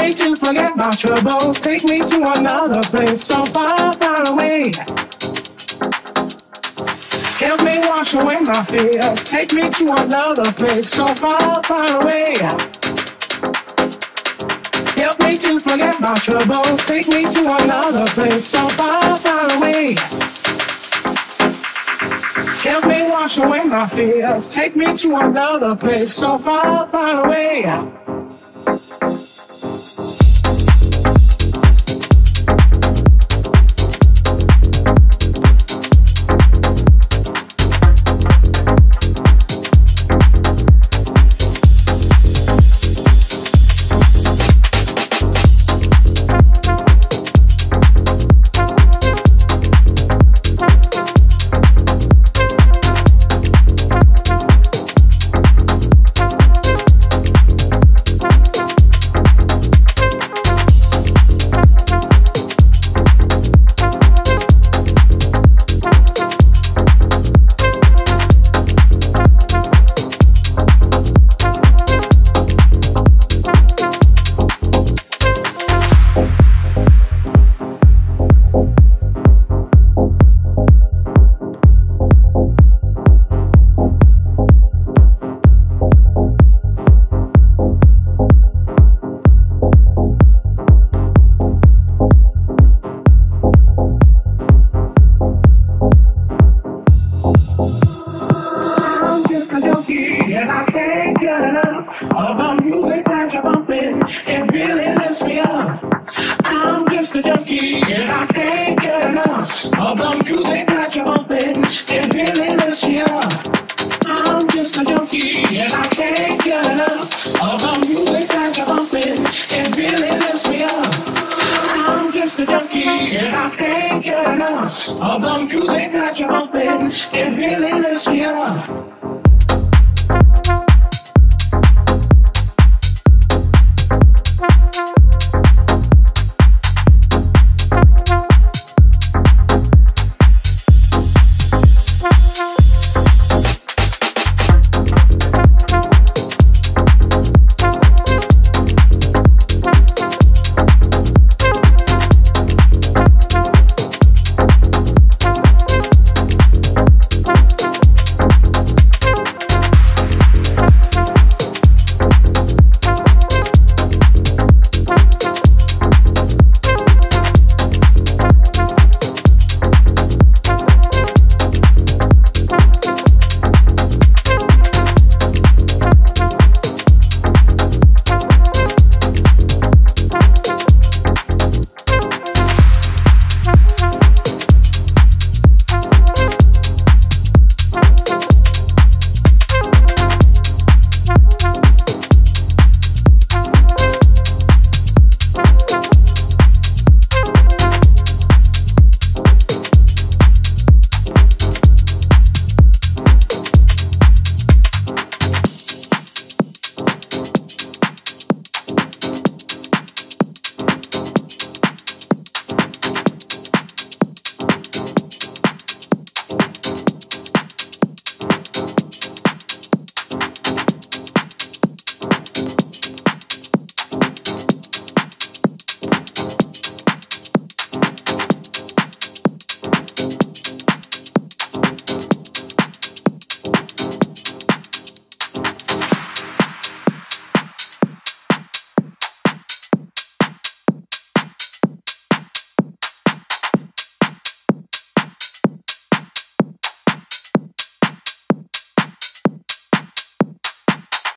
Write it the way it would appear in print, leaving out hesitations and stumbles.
me to forget my troubles. Take me to another place so far, far away. Help me wash away my fears. Take me to another place so far, far away. Help me to forget my troubles. Take me to another place so far, far away. Help me wash away my fears. Take me to another place so far, far away. Of the music that you're bumping, it really lifts me up.